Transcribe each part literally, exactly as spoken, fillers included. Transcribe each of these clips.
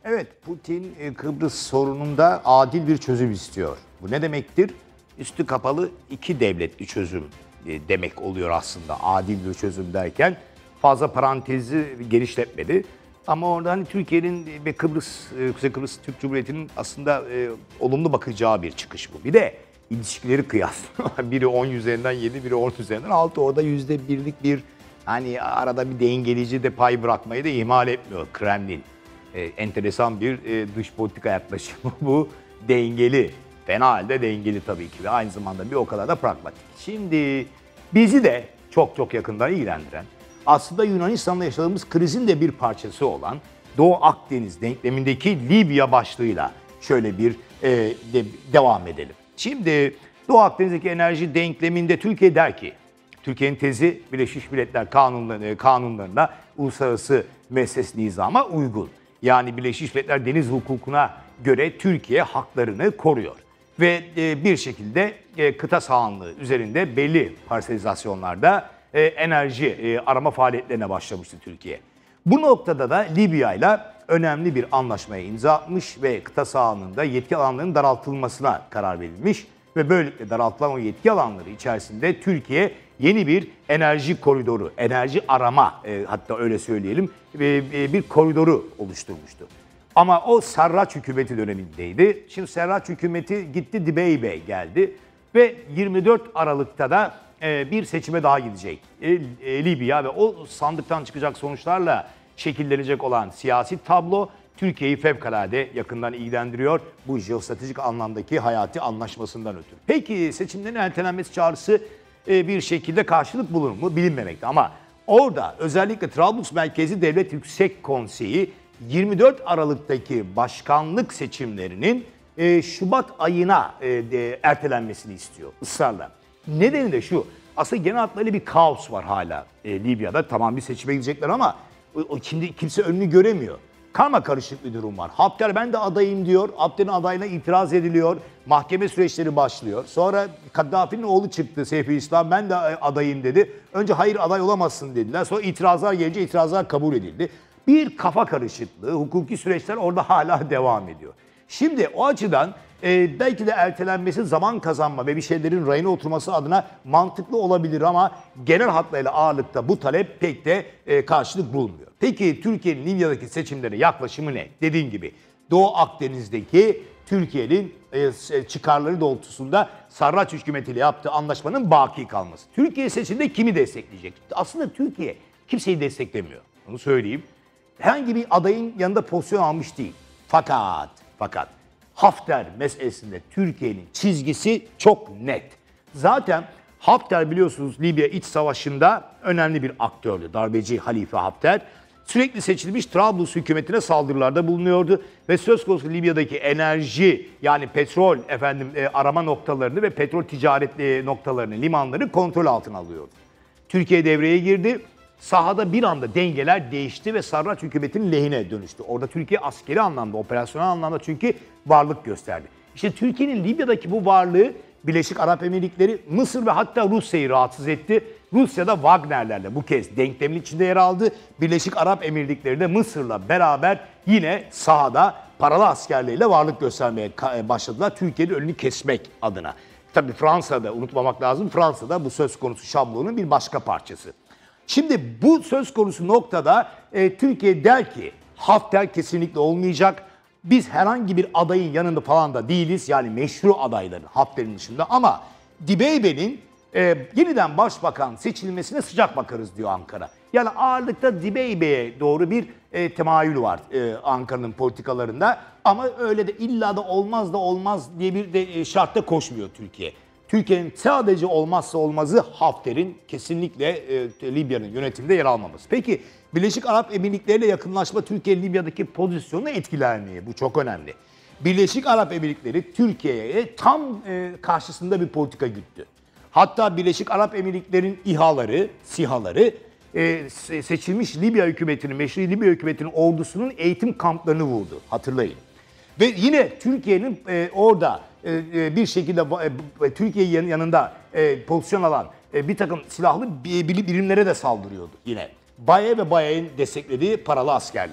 Evet, Putin Kıbrıs sorununda adil bir çözüm istiyor. Bu ne demektir? Üstü kapalı iki devletli çözüm demek oluyor aslında. Adil bir çözüm derken fazla parantezi genişletmedi. Ama orada hani Türkiye'nin ve Kıbrıs, Kuzey Kıbrıs Türk Cumhuriyeti'nin aslında e, olumlu bakacağı bir çıkış bu. Bir de ilişkileri kıyaslıyorlar. Biri on üzerinden yedi, biri on üzerinden altı. Orada yüzde birlik bir hani arada bir dengeleyici de pay bırakmayı da ihmal etmiyor Kremlin. E, enteresan bir e, dış politika yaklaşımı bu. Dengeli. Fena halde dengeli tabii ki ve aynı zamanda bir o kadar da pragmatik. Şimdi bizi de çok çok yakından ilgilendiren, aslında Yunanistan'la yaşadığımız krizin de bir parçası olan Doğu Akdeniz denklemindeki Libya başlığıyla şöyle bir e, de, devam edelim. Şimdi Doğu Akdeniz'deki enerji denkleminde Türkiye der ki, Türkiye'nin tezi Birleşmiş Milletler kanunlarına, kanunlarına uluslararası müesses nizama uygun. Yani Birleşmiş Milletler deniz hukukuna göre Türkiye haklarını koruyor. Ve e, bir şekilde e, kıta sahanlığı üzerinde belli parselizasyonlarda e, enerji e, arama faaliyetlerine başlamıştı Türkiye. Bu noktada da Libya ile önemli bir anlaşmaya imza atmış ve kıta sahanlığında yetki alanlarının daraltılmasına karar verilmiş. Ve böylelikle daraltılan o yetki alanları içerisinde Türkiye yeni bir enerji koridoru, enerji arama e, hatta öyle söyleyelim e, e, bir koridoru oluşturmuştu. Ama o Serraç hükümeti dönemindeydi. Şimdi Serraç hükümeti gitti, Dibeybe geldi ve yirmi dört Aralık'ta da e, bir seçime daha gidecek. E, e, Libya ve o sandıktan çıkacak sonuçlarla şekillenecek olan siyasi tablo Türkiye'yi fevkalade yakından ilgilendiriyor bu jeostratejik anlamdaki hayati anlaşmasından ötürü. Peki seçimlerin ertelenmesi çağrısı e, bir şekilde karşılık bulur mu bilinmemekte ama orada özellikle Trablus merkezi Devlet Yüksek Konseyi yirmi dört Aralık'taki başkanlık seçimlerinin e, Şubat ayına e, de, ertelenmesini istiyor ısrarla. Nedeni de şu, aslında genel hatlarıyla bir kaos var hala e, Libya'da. Tamam bir seçime gidecekler ama o, o, şimdi kimse önünü göremiyor. Karma karışık bir durum var. Hafter ben de adayım diyor. Hafter'in adayına itiraz ediliyor. Mahkeme süreçleri başlıyor. Sonra Kaddafi'nin oğlu çıktı Seyfi İslam ben de adayım dedi. Önce hayır aday olamazsın dediler. Sonra itirazlar gelince itirazlar kabul edildi. Bir kafa karışıklığı, hukuki süreçler orada hala devam ediyor. Şimdi o açıdan e, belki de ertelenmesi zaman kazanma ve bir şeylerin rayına oturması adına mantıklı olabilir ama genel hatlarıyla ağırlıkta bu talep pek de e, karşılık bulmuyor. Peki Türkiye'nin Libya'daki seçimlere yaklaşımı ne? Dediğim gibi Doğu Akdeniz'deki Türkiye'nin e, çıkarları doğrultusunda Sarraç hükümetiyle yaptığı anlaşmanın baki kalması. Türkiye seçimde kimi destekleyecek? Aslında Türkiye kimseyi desteklemiyor. Onu söyleyeyim. Herhangi bir adayın yanında pozisyon almış değil. Fakat, fakat Hafter meselesinde Türkiye'nin çizgisi çok net. Zaten Hafter biliyorsunuz Libya iç savaşında önemli bir aktördü. Darbeci Halife Hafter sürekli seçilmiş Trablus hükümetine saldırılarda bulunuyordu ve söz konusu Libya'daki enerji yani petrol efendim e, arama noktalarını ve petrol ticaret e, noktalarını, limanları kontrol altına alıyordu. Türkiye devreye girdi. Sahada bir anda dengeler değişti ve Sarraç hükümetinin lehine dönüştü. Orada Türkiye askeri anlamda, operasyonel anlamda çünkü varlık gösterdi. İşte Türkiye'nin Libya'daki bu varlığı Birleşik Arap Emirlikleri, Mısır ve hatta Rusya'yı rahatsız etti. Rusya da Wagner'lerle bu kez denklemin içinde yer aldı. Birleşik Arap Emirlikleri de Mısır'la beraber yine sahada paralı askerleriyle varlık göstermeye başladılar. Türkiye'nin önünü kesmek adına. Tabii Fransa'da unutmamak lazım. Fransa'da bu söz konusu şablonun bir başka parçası. Şimdi bu söz konusu noktada e, Türkiye der ki Hafter kesinlikle olmayacak. Biz herhangi bir adayın yanında falan da değiliz. Yani meşru adayların Hafter'in dışında ama Dibeybe'nin e, yeniden başbakan seçilmesine sıcak bakarız diyor Ankara. Yani ağırlıkta Dibeybe'ye doğru bir e, temayül var e, Ankara'nın politikalarında. Ama öyle de illa da olmaz da olmaz diye bir de e, şartta koşmuyor Türkiye. Türkiye'nin sadece olmazsa olmazı Hafter'in kesinlikle e, Libya'nın yönetiminde yer almaması. Peki Birleşik Arap Emirlikleri ile yakınlaşma Türkiye Libya'daki pozisyonunu etkiler mi? Bu çok önemli. Birleşik Arap Emirlikleri Türkiye'ye tam e, karşısında bir politika güttü. Hatta Birleşik Arap Emirlikleri'nin İHA'ları, SİHA'ları e, seçilmiş Libya hükümetinin, meşru Libya hükümetinin ordusunun eğitim kamplarını vurdu. Hatırlayın. Ve yine Türkiye'nin e, orada e, bir şekilde e, Türkiye yanında e, pozisyon alan e, bir takım silahlı birimlere de saldırıyordu yine. B A E ve B A E'nin desteklediği paralı askerler.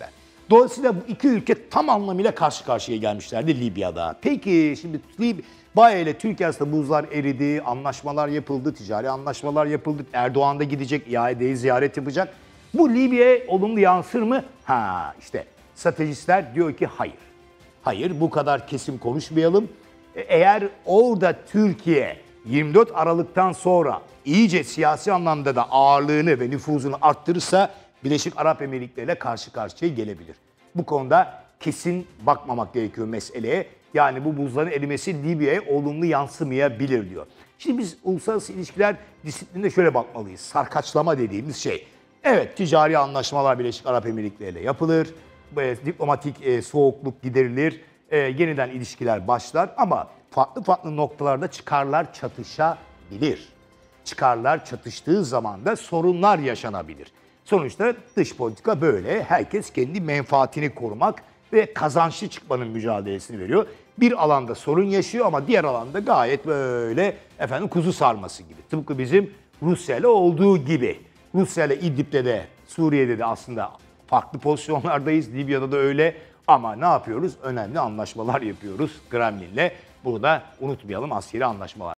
Dolayısıyla bu iki ülke tam anlamıyla karşı karşıya gelmişlerdi Libya'da. Peki şimdi Lib Baye ile Türkiye arasında buzlar eridi, anlaşmalar yapıldı, ticari anlaşmalar yapıldı. Erdoğan da gidecek, İAE'yi ziyaret yapacak. Bu Libya'ya olumlu yansır mı? Ha işte stratejistler diyor ki hayır. Hayır, bu kadar kesin konuşmayalım. Eğer orada Türkiye yirmi dört Aralık'tan sonra iyice siyasi anlamda da ağırlığını ve nüfuzunu arttırırsa Birleşik Arap Emirlikleri ile karşı karşıya gelebilir. Bu konuda kesin bakmamak gerekiyor meseleye. Yani bu buzların erimesi Libya'ya olumlu yansımayabilir diyor. Şimdi biz uluslararası ilişkiler disiplininde şöyle bakmalıyız. Sarkaçlama dediğimiz şey. Evet, ticari anlaşmalar Birleşik Arap Emirlikleri ile yapılır. E, diplomatik e, soğukluk giderilir. E, yeniden ilişkiler başlar ama farklı farklı noktalarda çıkarlar çatışabilir. Çıkarlar çatıştığı zaman da sorunlar yaşanabilir. Sonuçta dış politika böyle. Herkes kendi menfaatini korumak ve kazançlı çıkmanın mücadelesini veriyor. Bir alanda sorun yaşıyor ama diğer alanda gayet böyle efendim kuzu sarması gibi. Tıpkı bizim Rusya ile olduğu gibi. Rusya ile İdlib'de de Suriye'de de aslında farklı pozisyonlardayız. Libya'da da öyle. Ama ne yapıyoruz? Önemli anlaşmalar yapıyoruz Kremlin'le. Burada unutmayalım askeri anlaşmalar.